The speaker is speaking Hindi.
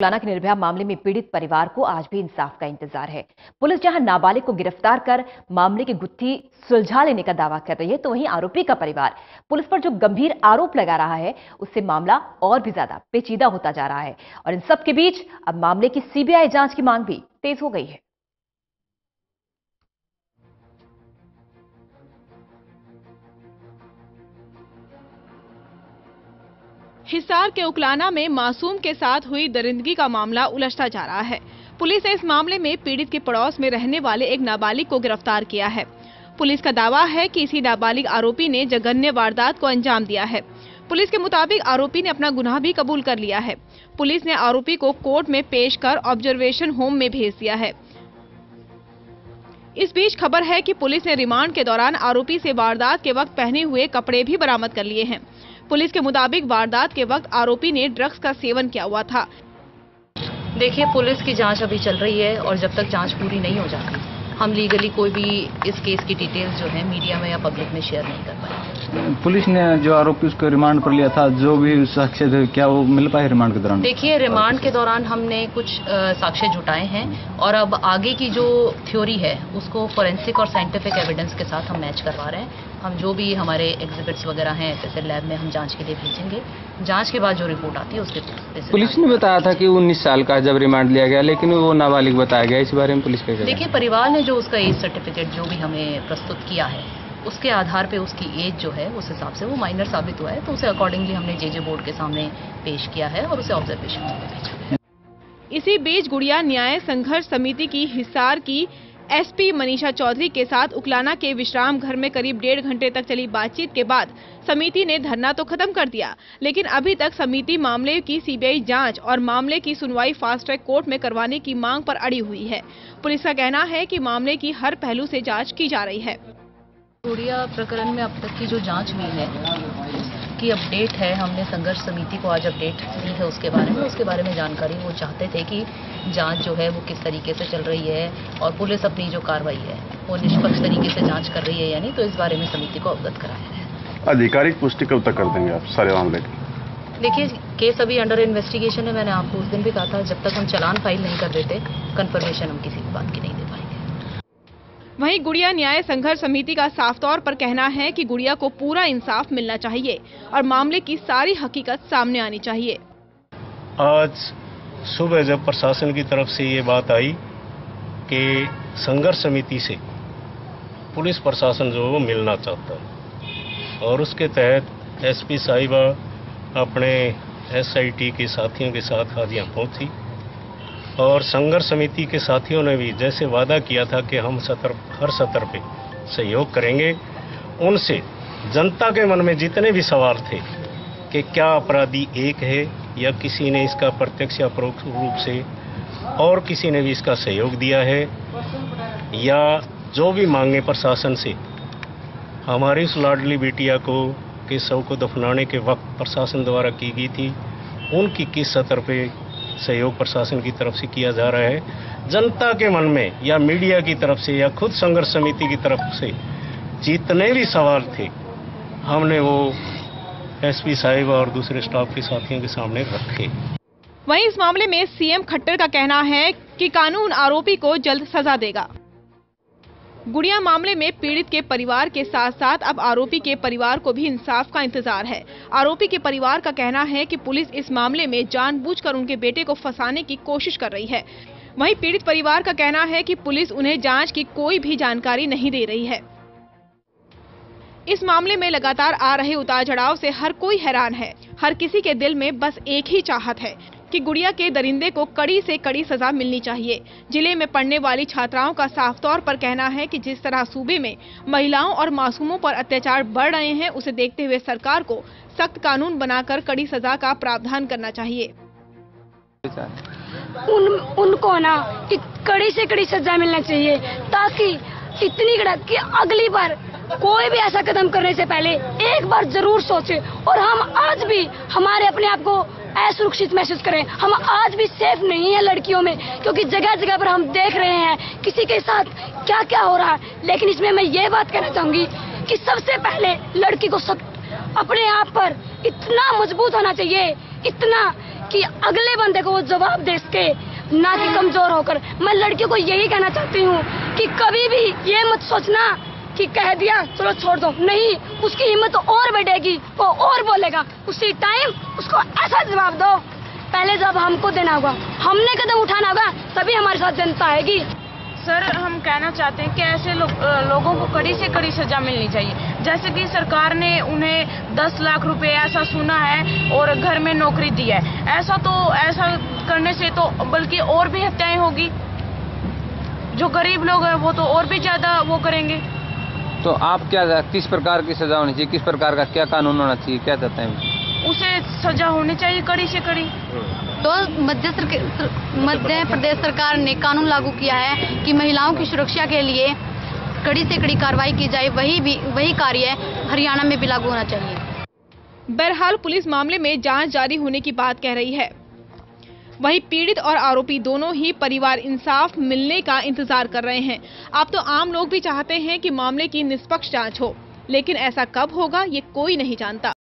उक्लाना के निर्भया मामले में पीड़ित परिवार को आज भी इंसाफ का इंतजार है। पुलिस जहां नाबालिग को गिरफ्तार कर मामले की गुत्थी सुलझा लेने का दावा कर रही है, तो वहीं आरोपी का परिवार पुलिस पर जो गंभीर आरोप लगा रहा है, उससे मामला और भी ज्यादा पेचीदा होता जा रहा है। और इन सब के बीच अब मामले की सीबीआई जांच की मांग भी तेज हो गई है। हिसार के उक्लाना में मासूम के साथ हुई दरिंदगी का मामला उलझता जा रहा है। पुलिस ने इस मामले में पीड़ित के पड़ोस में रहने वाले एक नाबालिग को गिरफ्तार किया है। पुलिस का दावा है कि इसी नाबालिग आरोपी ने जघन्य वारदात को अंजाम दिया है। पुलिस के मुताबिक आरोपी ने अपना गुनाह भी कबूल कर लिया है। पुलिस ने आरोपी को कोर्ट में पेश कर ऑब्जर्वेशन होम में भेज दिया है। इस बीच खबर है कि पुलिस ने रिमांड के दौरान आरोपी से वारदात के वक्त पहने हुए कपड़े भी बरामद कर लिए हैं। पुलिस के मुताबिक वारदात के वक्त आरोपी ने ड्रग्स का सेवन किया हुआ था। देखिए, पुलिस की जांच अभी चल रही है और जब तक जांच पूरी नहीं हो जाती, हम लीगली कोई भी इस केस की डिटेल्स जो है मीडिया में या पब्लिक में शेयर नहीं कर पाए। पुलिस ने जो आरोपी उसको रिमांड पर लिया था, जो भी साक्ष्य थे, क्या वो मिल पाए रिमांड के दौरान? देखिए, रिमांड के दौरान हमने कुछ साक्ष्य जुटाए हैं और अब आगे की जो थ्योरी है उसको फोरेंसिक और साइंटिफिक एविडेंस के साथ हम मैच करवा रहे हैं। हम जो भी हमारे एग्जिबिट्स वगैरह हैं एफएसएल लैब में हम जांच के लिए भेजेंगे। जांच के बाद जो रिपोर्ट आती है उसके पुलिस ने बताया था कि 19 साल का जब रिमांड लिया गया, लेकिन वो नाबालिग बताया गया। इस बारे में पुलिस का क्या? देखिए, परिवार ने जो उसका एज सर्टिफिकेट जो भी हमें प्रस्तुत किया है उसके आधार पे उसकी एज जो है उस हिसाब से वो माइनर साबित हुआ है, तो उसे अकॉर्डिंगली हमने जेजे बोर्ड के सामने पेश किया है और उसे ऑब्जर्वेशन में भेजा। इसी बीच गुड़िया न्याय संघर्ष समिति की हिसार की एसपी मनीषा चौधरी के साथ उक्लाना के विश्राम घर में करीब 1.5 घंटे तक चली बातचीत के बाद समिति ने धरना तो खत्म कर दिया, लेकिन अभी तक समिति मामले की सीबीआई जांच और मामले की सुनवाई फास्ट ट्रैक कोर्ट में करवाने की मांग पर अड़ी हुई है। पुलिस का कहना है कि मामले की हर पहलू से जांच की जा रही है। गुड़िया प्रकरण में अब तक की जो जांच हुई है की अपडेट है, हमने संघर्ष समिति को आज अपडेट दी है उसके बारे में जानकारी वो चाहते थे कि जांच जो है वो किस तरीके से चल रही है और पुलिस अपनी जो कार्रवाई है वो निष्पक्ष तरीके से जांच कर रही है या नहीं, तो इस बारे में समिति को अवगत कराया है। आधिकारिक पुष्टि कब तक कर देंगे आप सारे मामले की? देखिए, केस अभी अंडर इन्वेस्टिगेशन है। मैंने आपको उस दिन भी कहा था, जब तक हम चालान फाइल नहीं कर देते कंफर्मेशन हम किसी भी बात की नहीं दे पाएंगे। वहीं गुड़िया न्याय संघर्ष समिति का साफ तौर पर कहना है कि गुड़िया को पूरा इंसाफ मिलना चाहिए और मामले की सारी हकीकत सामने आनी चाहिए। आज सुबह जब प्रशासन की तरफ से ये बात आई कि संघर्ष समिति से पुलिस प्रशासन जो वो मिलना चाहता है और उसके तहत एसपी साहिबा अपने एसआईटी के साथियों के साथ आज यहाँ पहुँची और संघर्ष समिति के साथियों ने भी जैसे वादा किया था कि हम हर सतर पे सहयोग करेंगे, उनसे जनता के मन में जितने भी सवाल थे कि क्या अपराधी एक है या किसी ने इसका प्रत्यक्ष या परोक्ष रूप से और किसी ने भी इसका सहयोग दिया है, या जो भी मांगे प्रशासन से हमारी उस लाडली बेटिया को के शव को दफनाने के वक्त प्रशासन द्वारा की गई थी, उनकी किस स्तर पे सहयोग प्रशासन की तरफ से किया जा रहा है। जनता के मन में या मीडिया की तरफ से या खुद संघर्ष समिति की तरफ से जितने भी सवाल थे हमने वो एसपी साहिब और दूसरे स्टाफ के साथियों के सामने रखे। वहीं इस मामले में सीएम खट्टर का कहना है कि कानून आरोपी को जल्द सजा देगा। गुड़िया मामले में पीड़ित के परिवार के साथ साथ अब आरोपी के परिवार को भी इंसाफ का इंतजार है। आरोपी के परिवार का कहना है कि पुलिस इस मामले में जानबूझकर उनके बेटे को फंसाने की कोशिश कर रही है। वहीं पीड़ित परिवार का कहना है कि पुलिस उन्हें जांच की कोई भी जानकारी नहीं दे रही है। इस मामले में लगातार आ रहे उतार चढ़ाव से हर कोई हैरान है। हर किसी के दिल में बस एक ही चाहत है कि गुड़िया के दरिंदे को कड़ी से कड़ी सजा मिलनी चाहिए। जिले में पढ़ने वाली छात्राओं का साफ तौर पर कहना है कि जिस तरह सूबे में महिलाओं और मासूमों पर अत्याचार बढ़ रहे हैं, उसे देखते हुए सरकार को सख्त कानून बनाकर कड़ी सजा का प्रावधान करना चाहिए। उनको ना कड़ी से कड़ी सजा मिलना चाहिए, ताकि इतनी कड़क कि अगली बार कोई भी ऐसा कदम करने से पहले एक बार जरूर सोचे और हम आज भी हमारे अपने आप को असुरक्षित महसूस करें। हम आज भी सेफ नहीं है लड़कियों में, क्योंकि जगह जगह पर हम देख रहे हैं किसी के साथ क्या क्या हो रहा है। लेकिन इसमें मैं ये बात कहना चाहूंगी कि सबसे पहले लड़की को सब अपने आप पर इतना मजबूत होना चाहिए, इतना कि अगले बंदे को वो जवाब दे सके, ना कि कमजोर होकर। मैं लड़कियों को यही कहना चाहती हूँ कि कभी भी ये मत सोचना कि कह दिया चलो छोड़ दो, नहीं, उसकी हिम्मत और बढ़ेगी, वो और बोलेगा, उसी टाइम उसको ऐसा जवाब दो। पहले जवाब हमको देना होगा, हमने कदम उठाना होगा, तभी हमारे साथ जनता आएगी। सर, हम कहना चाहते हैं कि ऐसे लोगों को कड़ी से कड़ी सजा मिलनी चाहिए। जैसे कि सरकार ने उन्हें 10 लाख रुपए ऐसा सुना है और घर में नौकरी दी है, ऐसा करने से तो बल्कि और भी हत्याएं होगी। जो गरीब लोग हैं वो तो और भी ज्यादा वो करेंगे। तो आप क्या, किस प्रकार की सजा होनी चाहिए, किस प्रकार का क्या कानून होना चाहिए, क्या चाहते हैं? उसे सजा होनी चाहिए कड़ी से कड़ी। तो मध्य प्रदेश सरकार ने कानून लागू किया है कि महिलाओं की सुरक्षा के लिए कड़ी से कड़ी कार्रवाई की जाए, वही कार्य हरियाणा में भी लागू होना चाहिए। बहरहाल पुलिस मामले में जांच जारी होने की बात कह रही है। वहीं पीड़ित और आरोपी दोनों ही परिवार इंसाफ मिलने का इंतजार कर रहे हैं। अब तो आम लोग भी चाहते हैं कि मामले की निष्पक्ष जांच हो, लेकिन ऐसा कब होगा ये कोई नहीं जानता।